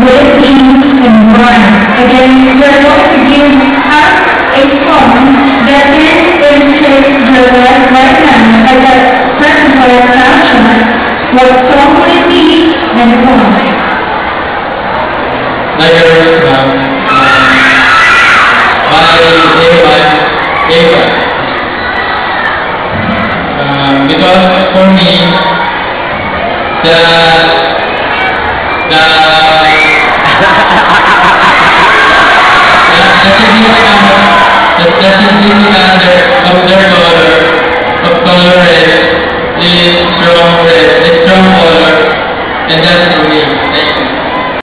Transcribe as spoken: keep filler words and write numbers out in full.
red, pink, and brown. Again, we are going to give us a song that can illustrate the red right now at the present for fashion. What song will it be and why? Like um, by Ava, Ava. Um, because for me, the the the significant the, the significant of their color of color red is strong red, is strong color, and that's for me.